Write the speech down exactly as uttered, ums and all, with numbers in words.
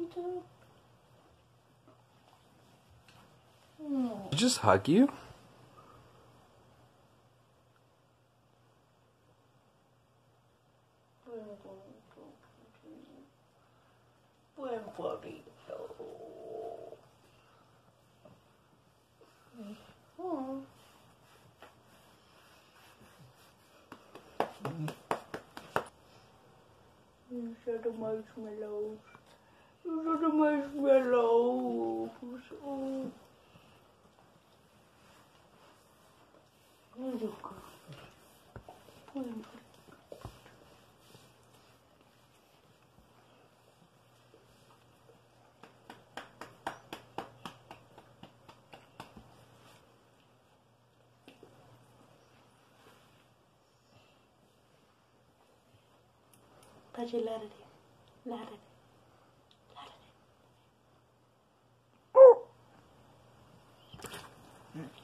Did just hug you? Buen bonito. Oh. You said the marshmallows. You said the marshmallows. Oh. Where'd you go? Where'd you go? Touch it, let it in. Let it in. Let it in.